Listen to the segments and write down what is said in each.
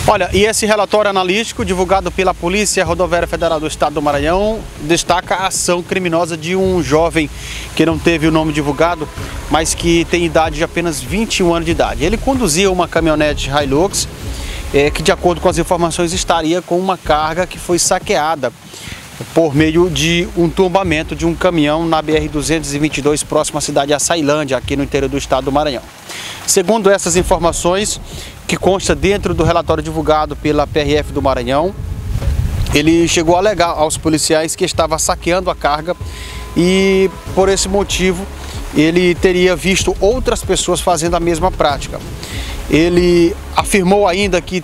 Olha, e esse relatório analítico divulgado pela Polícia Rodoviária Federal do Estado do Maranhão destaca a ação criminosa de um jovem que não teve o nome divulgado, mas que tem idade de apenas 21 anos de idade. Ele conduzia uma caminhonete Hilux que, de acordo com as informações, estaria com uma carga que foi saqueada por meio de um tombamento de um caminhão na BR-222, próximo à cidade de Açailândia, aqui no interior do estado do Maranhão. Segundo essas informações, que consta dentro do relatório divulgado pela PRF do Maranhão, ele chegou a alegar aos policiais que estava saqueando a carga e, por esse motivo, ele teria visto outras pessoas fazendo a mesma prática. Ele afirmou ainda que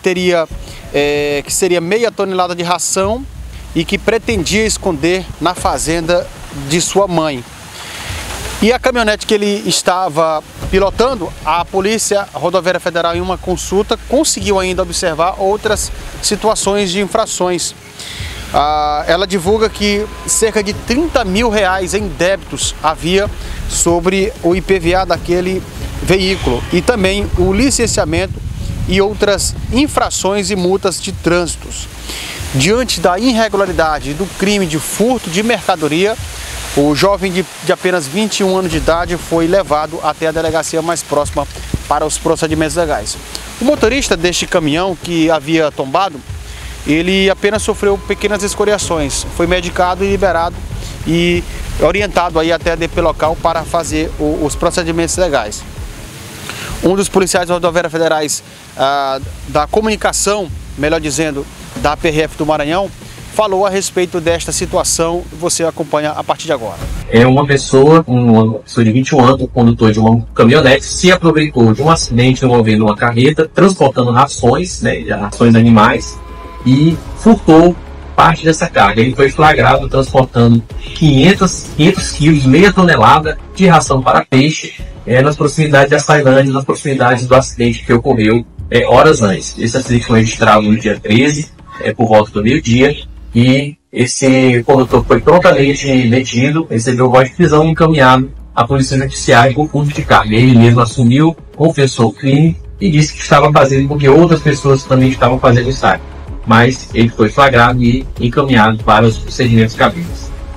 seria meia tonelada de ração e que pretendia esconder na fazenda de sua mãe. E a caminhonete que ele estava pilotando, a Polícia Rodoviária Federal, em uma consulta, conseguiu ainda observar outras situações de infrações. Ela divulga que cerca de R$30 mil em débitos havia sobre o IPVA daquele veículo e também o licenciamento e outras infrações e multas de trânsitos. Diante da irregularidade do crime de furto de mercadoria, o jovem de apenas 21 anos de idade foi levado até a delegacia mais próxima para os procedimentos legais. O motorista deste caminhão que havia tombado, ele apenas sofreu pequenas escoriações, foi medicado e liberado e orientado aí até a DP local para fazer os procedimentos legais. Um dos policiais rodoviários federais da comunicação, melhor dizendo, da PRF do Maranhão, falou a respeito desta situação. Você acompanha a partir de agora. Uma pessoa de 21 anos, condutor de uma caminhonete, se aproveitou de um acidente envolvendo uma carreta, transportando rações, rações animais, e furtou parte dessa carga. Ele foi flagrado transportando 500 quilos, meia tonelada de ração para peixe, nas proximidades de Açailândia, nas proximidades do acidente que ocorreu horas antes. Esse acidente foi registrado no dia 13, por volta do meio-dia, e esse condutor foi prontamente detido, recebeu voz de prisão e encaminhado à Polícia Judiciária por furto de carga. Ele mesmo assumiu, confessou o crime e disse que estava fazendo porque outras pessoas também estavam fazendo isso. Mas ele foi flagrado e encaminhado para os procedimentos cabíveis.